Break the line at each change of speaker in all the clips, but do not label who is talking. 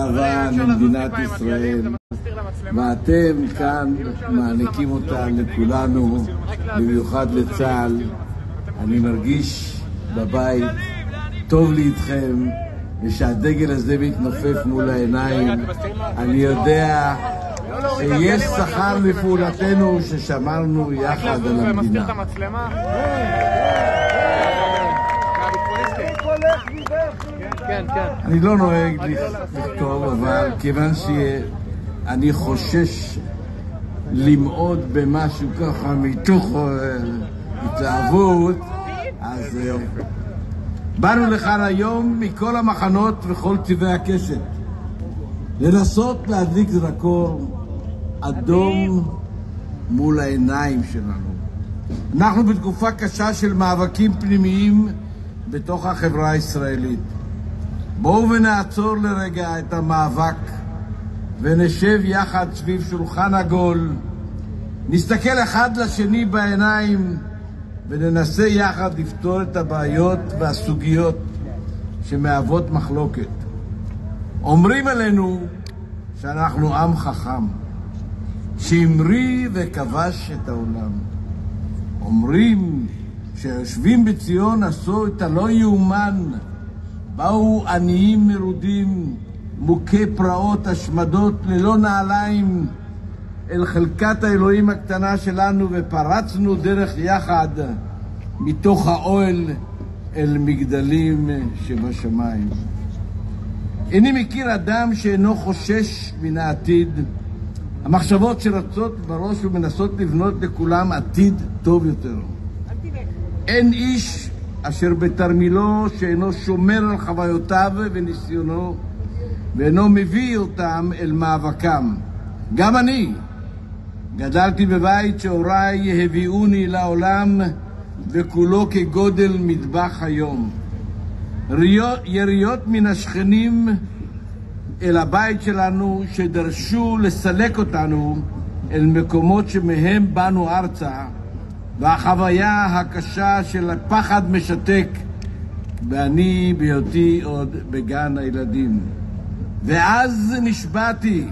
אהבה למדינת ישראל, ואתם כאן מעניקים אותה לכולנו, במיוחד לצה"ל. אני מרגיש בבית, טוב לי איתכם, ושהדגל הזה מתנופף מול העיניים. אני יודע שיש שכר לפעולתנו ששמרנו יחד על המדינה. אני לא נוהג לכתוב, אבל כיוון שאני חושש למעוד במשהו ככה מתוך התלהבות, אז באנו לכאן היום מכל המחנות וכל צבעי הקשת לנסות להדליק זרקור אדום מול העיניים שלנו. אנחנו בתקופה קשה של מאבקים פנימיים בתוך החברה הישראלית. בואו ונעצור לרגע את המאבק ונשב יחד סביב שולחן עגול, נסתכל אחד לשני בעיניים וננסה יחד לפתור את הבעיות והסוגיות שמהוות מחלוקת. אומרים עלינו שאנחנו עם חכם, שהמריא וכבש את העולם. אומרים שיושבים בציון עשו את הלא יאומן, באו עניים מרודים, מוכי פרעות, השמדות ללא נעליים, אל חלקת האלוהים הקטנה שלנו, ופרצנו דרך יחד מתוך האוהל אל מגדלים שבשמיים. איני מכיר אדם שאינו חושש מן העתיד. המחשבות שרצות בראש ומנסות לבנות לכולם עתיד טוב יותר. אין איש אשר בתרמילו שאינו שומר על חוויותיו וניסיונו ואינו מביא אותם אל מאבקם. גם אני גדלתי בבית שהוריי הביאוני לעולם וכולו כגודל מטבח היום. יריות מן השכנים אל הבית שלנו שדרשו לסלק אותנו אל מקומות שמהם באנו ארצה, והחוויה הקשה של הפחד משתק, ואני בהיותי עוד בגן הילדים. ואז נשבעתי,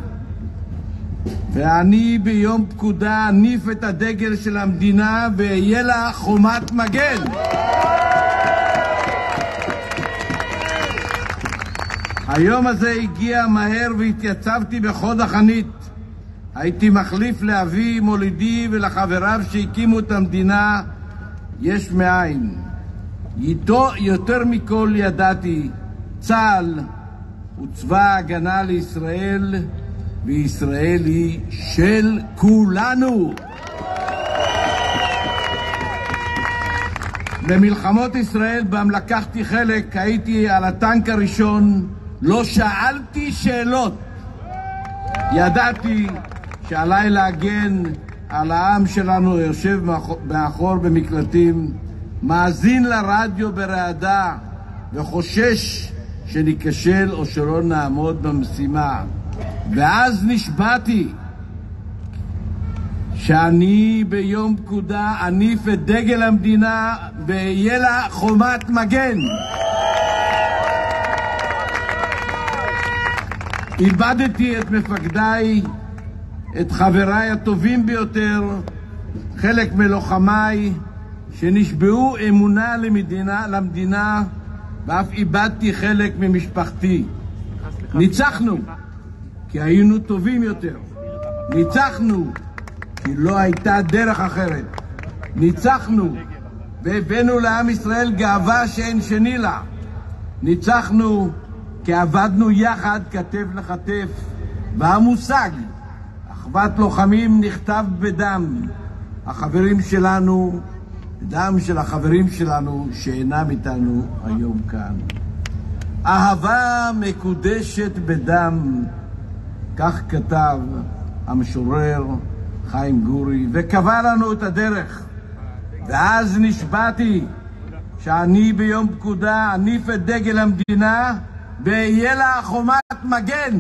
ואני ביום פקודה אניף את הדגל של המדינה ואהיה לה חומת מגן. היום הזה הגיע מהר והתייצבתי בחוד החנית. הייתי מחליף לאבי מולידי ולחבריו שהקימו את המדינה יש מאין. איתו יותר מכל ידעתי, צה"ל הוא צבא ההגנה לישראל, וישראל היא של כולנו. במלחמות ישראל בהם לקחתי חלק, הייתי על הטנק הראשון, לא שאלתי שאלות. ידעתי שעליי להגן על העם שלנו, יושב מאחור במקלטים, מאזין לרדיו ברעדה וחושש שניכשל או שלא נעמוד במשימה. ואז נשבעתי שאני ביום פקודה אניף את דגל המדינה ויהיה לה חומת מגן. איבדתי את מפקדיי, את חבריי הטובים ביותר, חלק מלוחמיי שנשבעו אמונה למדינה, ואף איבדתי חלק ממשפחתי. ניצחנו כי היינו טובים יותר. ניצחנו כי לא הייתה דרך אחרת. ניצחנו והבאנו לעם ישראל גאווה שאין שני לה. ניצחנו כי עבדנו יחד כתף לכתף, והמושג אחוות לוחמים נכתב בדם החברים שלנו, דם של החברים שלנו שאינם איתנו היום כאן. אהבה מקודשת בדם, כך כתב המשורר חיים גורי, וקבע לנו את הדרך. ואז נשבעתי שאני ביום פקודה אניף את דגל המדינה ויהיה לה חומת מגן.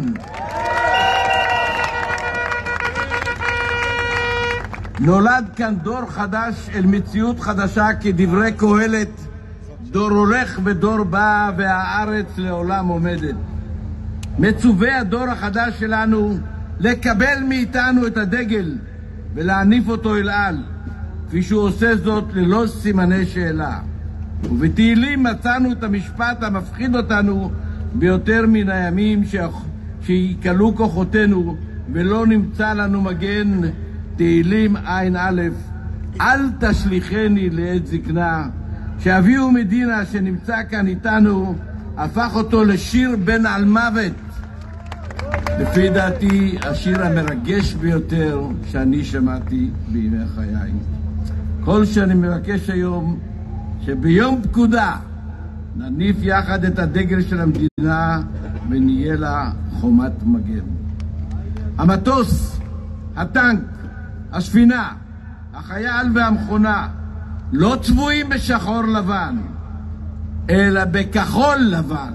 נולד כאן דור חדש אל מציאות חדשה, כדברי קהלת, דור הולך ודור בא והארץ לעולם עומדת. מצווה הדור החדש שלנו לקבל מאיתנו את הדגל ולהניף אותו אל על, כפי שהוא עושה זאת ללא סימני שאלה. ובתהילים מצאנו את המשפט המפחיד אותנו ביותר מן הימים שיקלו כוחותינו ולא נמצא לנו מגן. תהילים ע"א: אל תשליכני לעת זקנה. שאביהו מדינה שנמצא כאן איתנו הפך אותו לשיר בן על מוות, לפי דעתי השיר המרגש ביותר שאני שמעתי בימי חיי. כל שאני מבקש היום שביום פקודה נניף יחד את הדגל של המדינה ונהיה לה חומת מגן. המטוס, הטנק, הספינה, החייל והמכונה לא צבועים בשחור לבן, אלא בכחול לבן.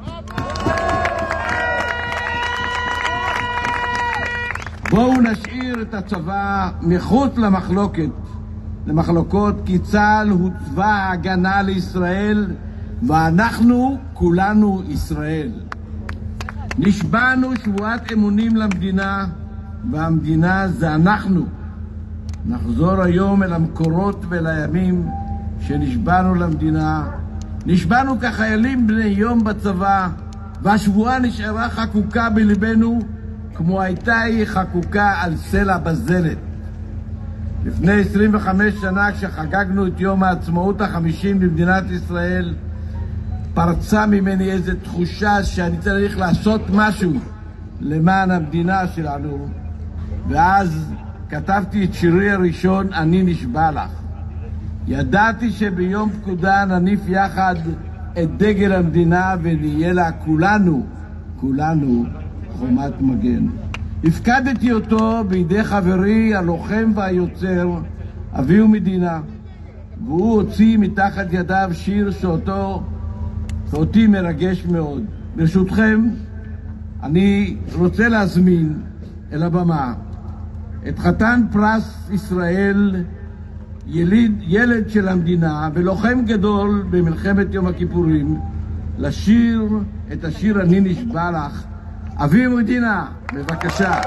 בואו נשאיר את הצבא מחוץ למחלוקות, כי צה"ל הוא צבא ההגנה לישראל, ואנחנו כולנו ישראל. נשבענו שבועת אמונים למדינה, והמדינה זה אנחנו. נחזור היום אל המקורות ואל הימים שנשבענו למדינה. נשבענו כחיילים בני יום בצבא, והשבועה נשארה חקוקה בלבנו כמו הייתה היא חקוקה על סלע בזלת. לפני 25 שנה, כשחגגנו את יום העצמאות ה-50 במדינת ישראל, פרצה ממני איזו תחושה שאני צריך לעשות משהו למען המדינה שלנו, ואז כתבתי את שירי הראשון, אני נשבע לך. ידעתי שביום פקודה נניף יחד את דגל המדינה ונהיה לה כולנו חומת מגן. הפקדתי אותו בידי חברי הלוחם והיוצר אביהו מדינה, והוא הוציא מתחת ידיו שיר שאותי מרגש מאוד. ברשותכם, אני רוצה להזמין אל הבמה את חתן פרס ישראל, ילד של המדינה ולוחם גדול במלחמת יום הכיפורים, לשיר את השיר אני נשבע לך. אביהו מדינה, בבקשה.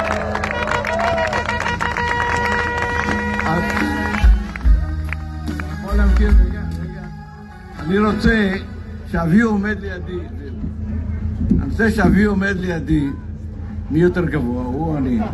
יכול להמתין רגע. אני רוצה שאביהו עומד לידי. אני רוצה שאביהו עומד לידי. מי יותר גבוה? הוא או אני?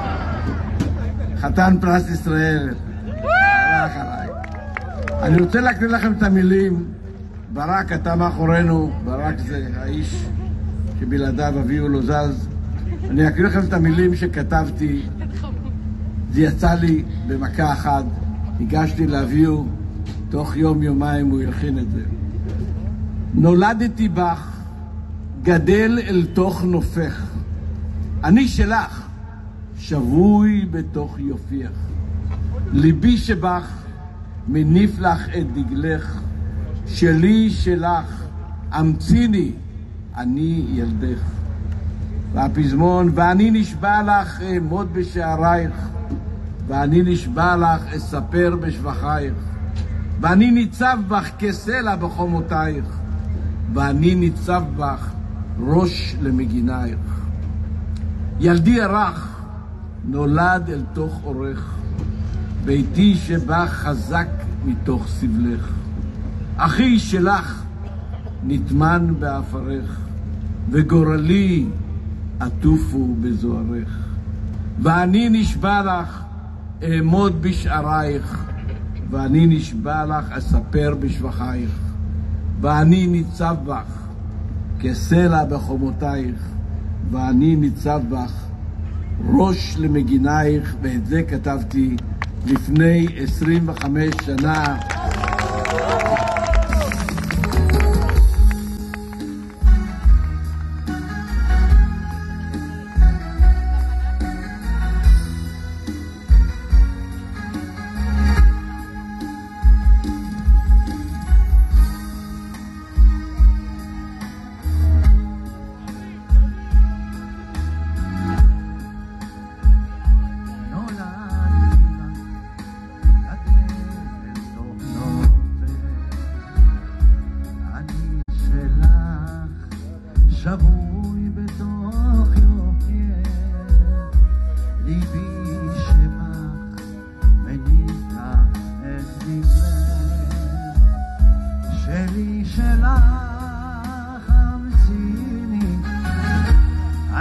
חתן פרס ישראל. הלך עליי. אני רוצה להקריא לכם את המילים. ברק, אתה מאחורינו. ברק זה האיש שבלעדיו אביהו לא זז. אני אקריא לכם את המילים שכתבתי. זה יצא לי במכה אחת. הגשתי לאביהו, תוך יום-יומיים הוא הלחין את זה. נולדתי בך, גדל אל תוך נופך. אני שלך, שבוי בתוך יופייך. ליבי שבך, מניף לך את דגלך. שלי שלך, אמציני, אני ילדך. והפזמון, ואני נשבע לך אעמוד בשערייך, ואני נשבע לך אספר בשבחייך, ואני ניצב בך כסלע בחומותייך, ואני ניצב בך ראש למגינייך. ילדי הרך נולד אל תוך אורך, ביתי שבך חזק מתוך סבלך. אחי שלך נטמן באפרך, וגורלי עטופו בזוהרך. ואני נשבע לך אעמוד בשערייך, ואני נשבע לך אספר בשבחייך, ואני ניצב בך כסלע בחומותייך, ואני ניצב בך ראש למגינייך. ואת זה כתבתי לפני 25 שנה.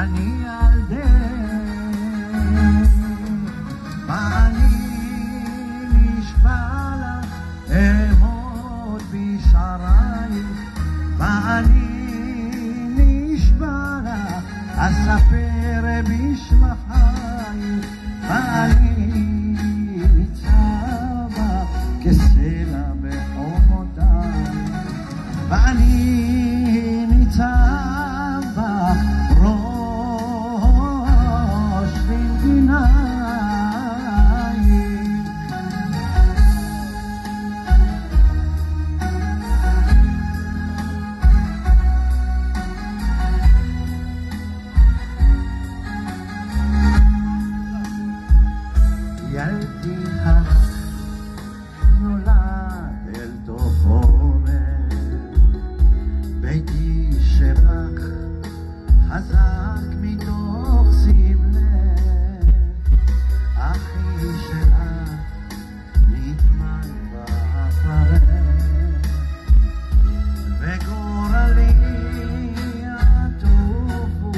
אני ילדי, ואני נשבע לך אמות בשערייך, ואני נשבע לך אספר בשבחייך, ואני ניצבה כסלע בחומותייך, ואני ניצב בראש במדינייך. ילדך נולד אל תוך עומר, ביתי שבך חזק מתוך סמלך, אחי שלך נטמן באפרך, וגורלי עטוף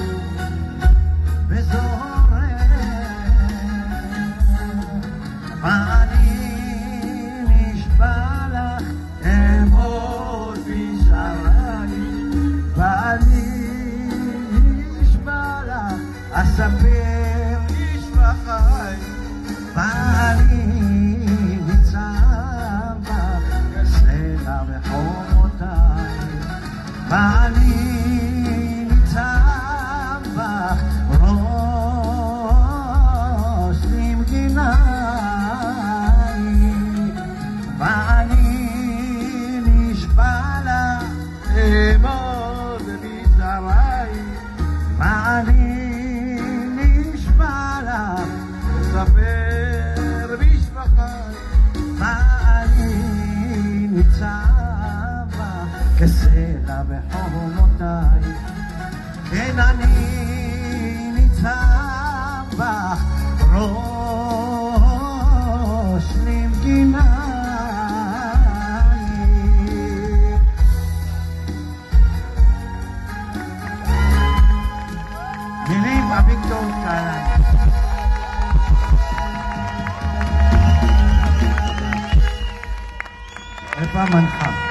בזורך, ואני נשבע לך אמות בשערייך, ואני נשבע לך אספר בשבחייך, ואני ניצב בך כסלע בחומותייך, ואני ניצב בך ראש למגינייך, ואני נשבע לך אמות בשערייך, ואני נשבע לך אספר בשבחייך, ואני ניצב בך כסלע בחומותייך, כן אני ניצב בך ראש למגינייך. מילים אביגדור קהלני. איפה המנחה?